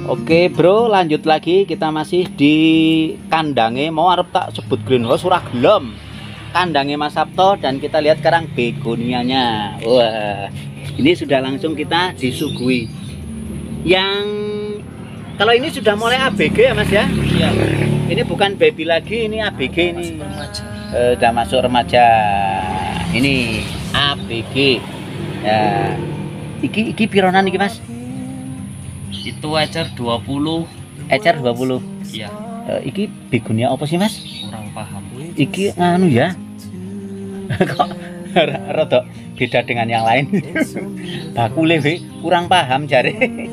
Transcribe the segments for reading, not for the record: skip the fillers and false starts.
Oke bro, lanjut lagi. Kita masih di kandangnya, mau arep tak sebut greenhouse surah gelom, kandangnya Mas Sabto. Dan kita lihat sekarang begonianya. Wah, ini sudah langsung kita disuguhi. Yang kalau ini sudah mulai ABG ya Mas ya? Iya. Ini bukan baby lagi, ini ABG ini. Udah masuk remaja. Ini ABG. Ya. Iki pironan iki Mas? Itu ecer 20. Ecer 20. Iya. Iki begonia apa sih Mas? Kurang paham. Iki anu ya. Kok rada beda dengan yang lain. Bakule we kurang paham jare.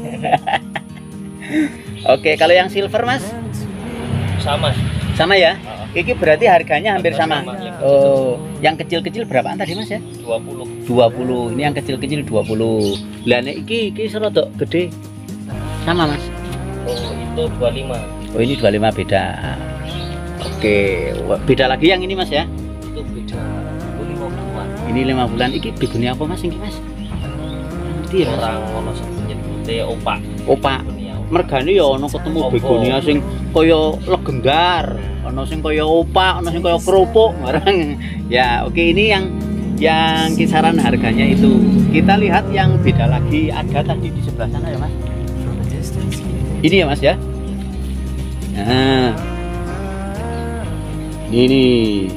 Oke, kalau yang silver Mas? Sama. Sama ya? Iki berarti harganya hampir sama. Ya. Oh, yang kecil-kecil berapaan tadi Mas ya? 20. 20. Ini yang kecil-kecil 20. Lah nek iki serodok gede. Sama Mas. Oh, itu 25. Oh, ini 25 beda. Oke, beda lagi yang ini Mas ya? Itu beda 5 bulan. Ini 5 bulan. Iki begonia apa Mas ini Mas? Ngerti ya? Orang ono sing nyebute opak. Opak. Mergane ya ono ketemu begonia sing kaya legendar, ono sing kaya opak, ono sing kaya kerupuk barang. Ya, oke, ini yang kisaran harganya itu. Kita lihat yang beda lagi, ada tadi di sebelah sana ya Mas. Ini ya Mas ya. Nah, ini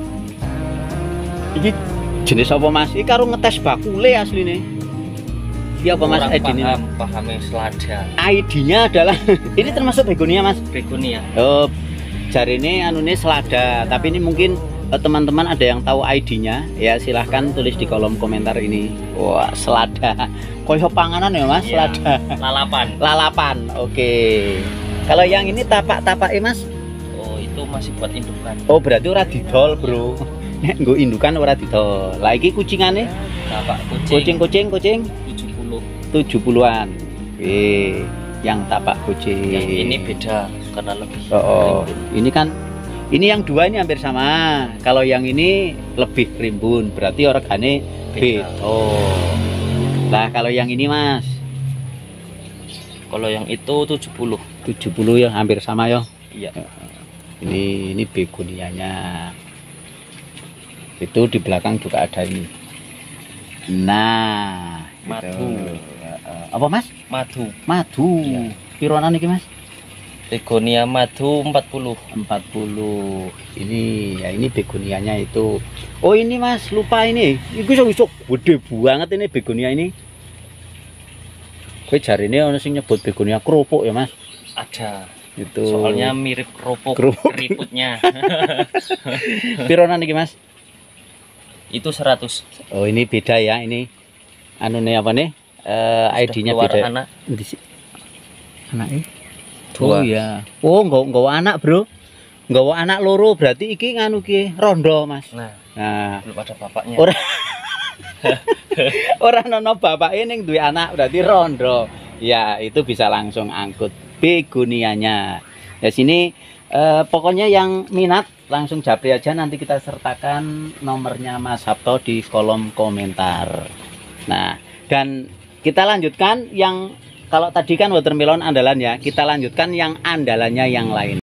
jenis apa Mas? Ini karo ngetes bakule asline. Iya apa Mas ID-nya? Pahamnya selada. ID-nya adalah ini termasuk begonia Mas? Begonia. Oh, jari ini anune selada, tapi ini mungkin teman-teman ada yang tahu ID-nya ya, silahkan tulis di kolom komentar ini. Wah, selada. Koyo panganan ya Mas, Ya, selada. lalapan. Lalapan. Oke. Kalau yang ini tapak-tapak Mas? Oh, itu masih buat indukan. Oh, berarti ora didol, Bro. Nek nggo indukan ora didol. Lah iki kucingane? Tapak kucing. Kucing 70-an. Yang tapak kucing. Yang ini beda karena lebih. Oh, ini kan ini yang dua ini hampir sama. Kalau yang ini lebih rimbun, berarti organe beda. Oh. Nah, kalau yang ini Mas? Kalau yang itu 70. 70 ya, hampir sama ya. Iya. Ini begonianya. Itu di belakang juga ada ini. Nah, Madu. Apa Mas? Madu. Madu. Iya. Pironan iki Mas? Begonia madu 40. 40. Ini ya, ini begonianya itu. Oh, ini Mas, lupa ini. Iku iso gede banget ini begonia ini. Kowe jarine ono sing nyebut begonia kerupuk ya Mas? Ada. Itu. Soalnya mirip kerupuk. Keriputnya. Pironan iki Mas? Itu 100. Oh, ini beda ya, ini anune apa nih? ID-nya beda. Anak. Anaknya? Oh Dua. ya. Oh, nggawa anak, Bro. Nggawa anak loro, berarti iki nganu ki rondo, Mas. Nah, belum ada bapaknya. Orang nono bapaknya ning duwe anak, berarti rondo. Ya, itu bisa langsung angkut begonianya. Ya sini pokoknya yang minat langsung japri aja, nanti kita sertakan nomornya Mas Sabto di kolom komentar. Nah, dan kita lanjutkan yang kalau tadi kan watermelon andalan ya, kita lanjutkan yang andalannya yang lain.